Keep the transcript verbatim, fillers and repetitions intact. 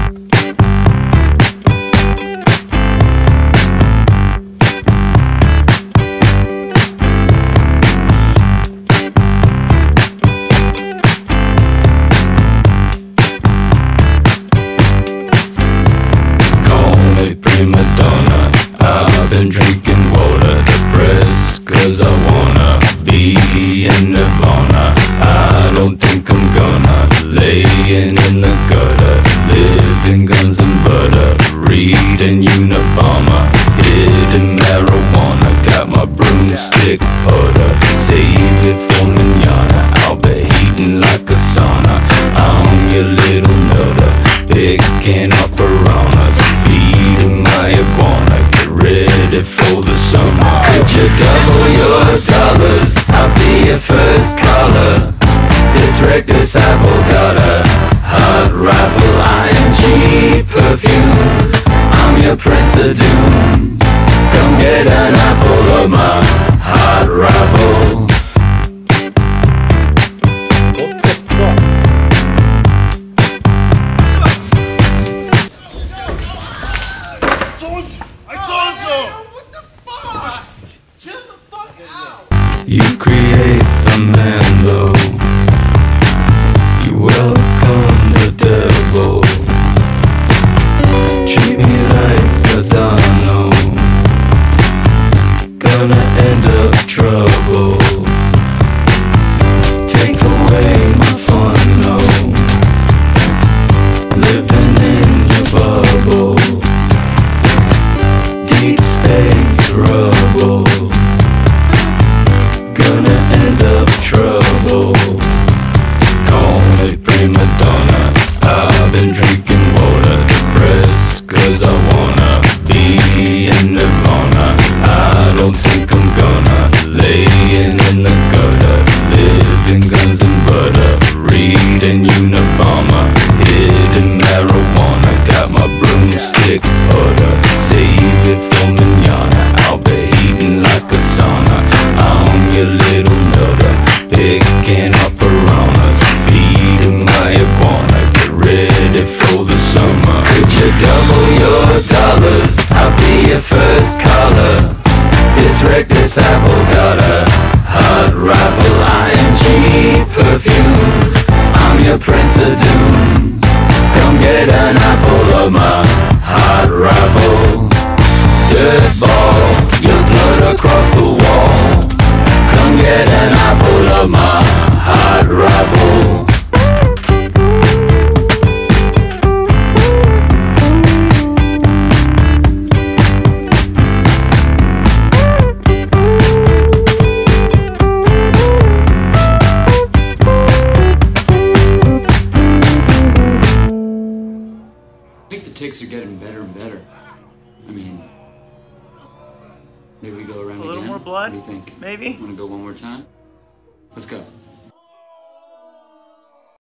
Prima donna, I've been drinking water, depressed cause I wanna be in Nirvana. I don't think I'm gonna, laying in the gutter, living guns and butter, reading Unabomber, hitting marijuana, got my broomstick putter, save it for manana, I'll be heating like a sauna. I'm your little nutter, picking up piranhas, feeding my iguana, get ready for the summer. Could you double your dollars? I'll be your first caller. This wreck disciple got a hot rifle, iron cheap perfume. I'm your Prince of Doom. Come get an eyeful of my hot rifle. You create the man though, you welcome the devil. Treat me like Lozano, gonna end up trouble. Take away my fun though, living in your bubble. Deep space rubble, gonna end up trouble. Call me prima donna, I've been drinking water, depressed cause I wanna be in Nirvana. I don't think I'm gonna, laying in the gutter, living guns and butter, reading Unabomber, hitting marijuana, got my broomstick putter, save it for manana, I'll be heating like a sauna. I'm your little nutter, picking up piranhas, feeding my iguana, get ready for the summer. Could you double your dollars? I'll be your first caller. This wreck disciple got a hot rifle, iron cheap perfume. I'm your Prince of Doom. Come get an eyeful of my hot rifle. Dirt ball, your blood across the wall. Come get an eyeful of my hot rifle. I think the takes are getting better and better. I mean, maybe we go around again. A little more blood? What do you think? Maybe? Want to go one more time? Let's go.